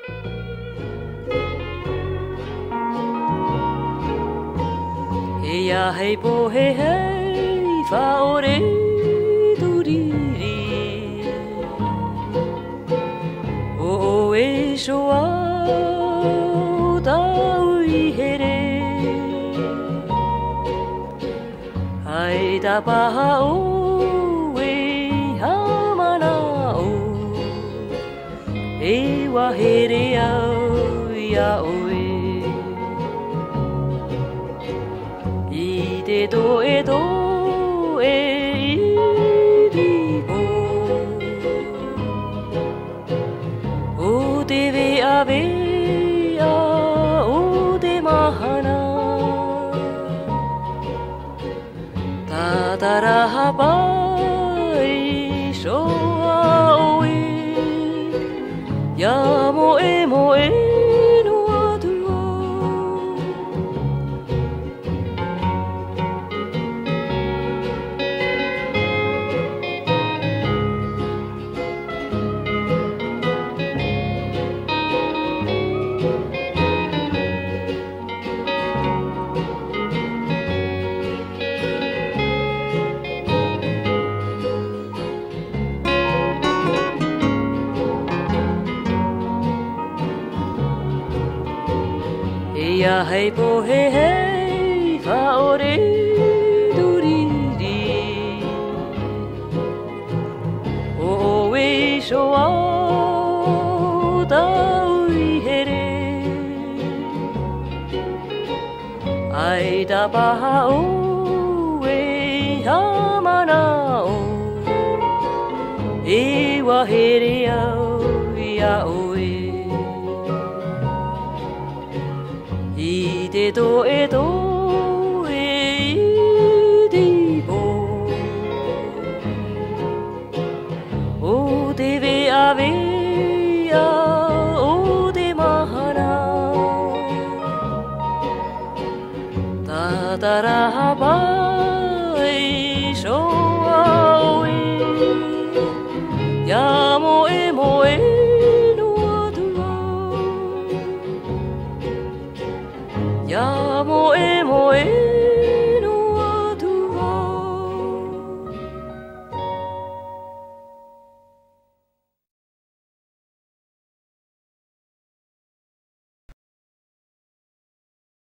Ia hei po he hei whaore turiri O e soa o tau I here Ai ta paha o e hamana o E wahere au ia oe Te to e iripo O te vea o te mahana Tataraha pai soa oe Ia moe no atua Ia hei po he hei whaore turiri O e soa o tau I here Ai ta paha o e hamana o E wahere au ia oe I te to e iripo O te vea o te mahana Tataraha pai